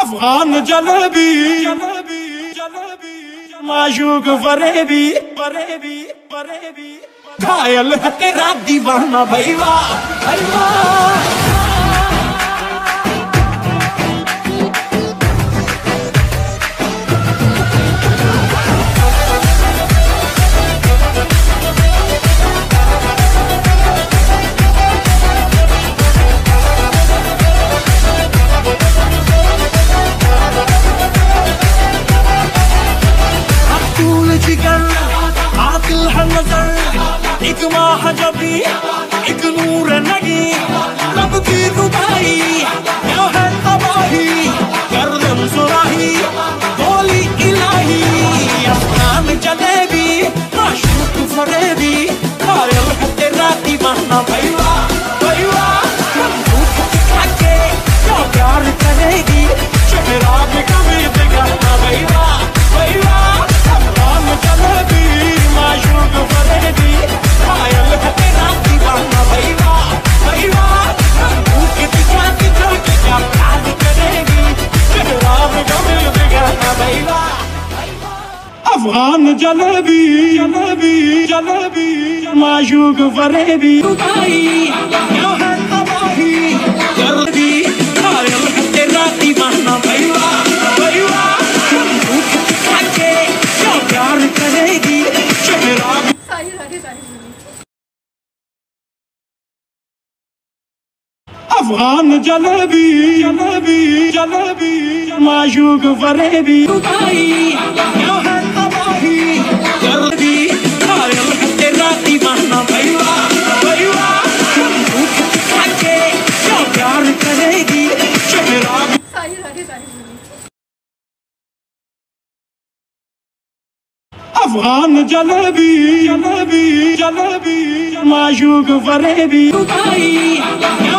अफगान जलेबी माशूक फरेबी घायल है तेरा दीवाना भाई वाह भाई वाह। एक माह जबी एक नूर नगी लब की रुबाई क्या है तबाही गर्दन सुराही गोली इलाही। अफगान जलेबी माशूक फरेबी घायल है तेरा दीवाना भाई वाह भाई वाह। बंदूक दिखा के क्या प्यार करेगी चेहरा भी कभी दिखाना भाई वाह भाई वाह। अफगान जलेबी माशूक फरेबी घायल है तेरा दीवाना भाई वाह भाई वाह। बंदूक दिखा के क्या प्यार करेगी चेहरा भी कभी दिखाना भाई वाह। अफगान जलेबी माशूक फरेबी क्या है तबाही गर्दी घायल है तेरा दीवाना भाई वाह भाई वाह। बंदूक दिखा के क्या प्यार करेगी चेहरा। अफगान जलेबी माशूक फरेबी क्या है तबाही गर्दी घायल है तेरा दीवाना भाई वाह भाई वाह। बंदूक दिखा के क्या प्यार करेगी चेहरा। अफगान जलेबी माशूक फरेबी क्या